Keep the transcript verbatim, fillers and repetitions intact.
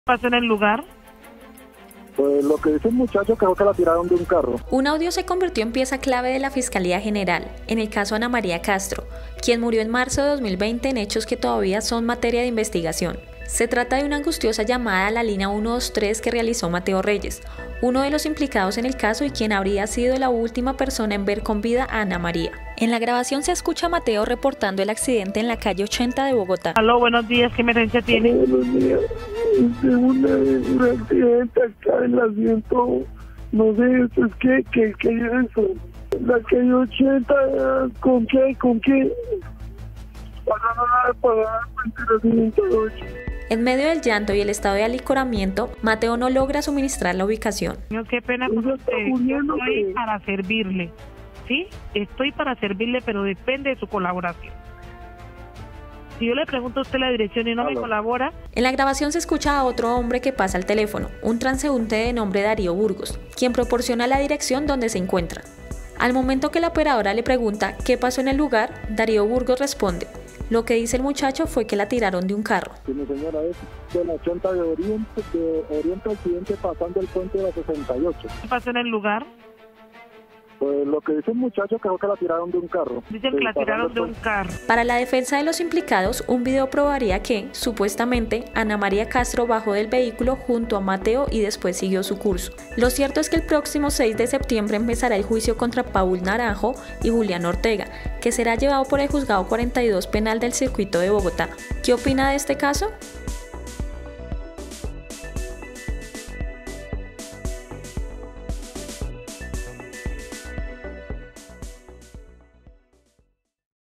¿Pasó en el lugar? Pues lo que dice el muchacho que fue que la tiraron de un carro. Un audio se convirtió en pieza clave de la Fiscalía General, en el caso Ana María Castro, quien murió en marzo de dos mil veinte en hechos que todavía son materia de investigación. Se trata de una angustiosa llamada a la línea uno dos tres que realizó Mateo Reyes, uno de los implicados en el caso y quien habría sido la última persona en ver con vida a Ana María. En la grabación se escucha a Mateo reportando el accidente en la calle ochenta de Bogotá. Aló, buenos días, ¿qué emergencia tiene? Buenos días. Tengo una, un accidente acá en la ciento, no sé, es que, que, que es eso. La calle ochenta, ¿con qué? ¿Con qué? Pasando nada para la ciento ocho. En medio del llanto y el estado de alicoramiento, Mateo no logra suministrar la ubicación. Señor, qué pena con usted. Yo estoy para servirle, ¿sí? Estoy para servirle, pero depende de su colaboración. Si yo le pregunto a usted la dirección y no me colabora... En la grabación se escucha a otro hombre que pasa al teléfono, un transeúnte de nombre Darío Burgos, quien proporciona la dirección donde se encuentra. Al momento que la operadora le pregunta qué pasó en el lugar, Darío Burgos responde: lo que dice el muchacho fue que la tiraron de un carro. Sí, mi señora, es de la ochenta de Oriente, de Oriente Occidente, pasando el puente de la sesenta y ocho. ¿Qué pasó en el lugar? Pues lo que dice el muchacho que fue que la tiraron de un carro. Dicen que la tiraron de un carro. Para la defensa de los implicados, un video probaría que, supuestamente, Ana María Castro bajó del vehículo junto a Mateo y después siguió su curso. Lo cierto es que el próximo seis de septiembre empezará el juicio contra Paul Naranjo y Julián Ortega, que será llevado por el Juzgado cuarenta y dos Penal del Circuito de Bogotá. ¿Qué opina de este caso?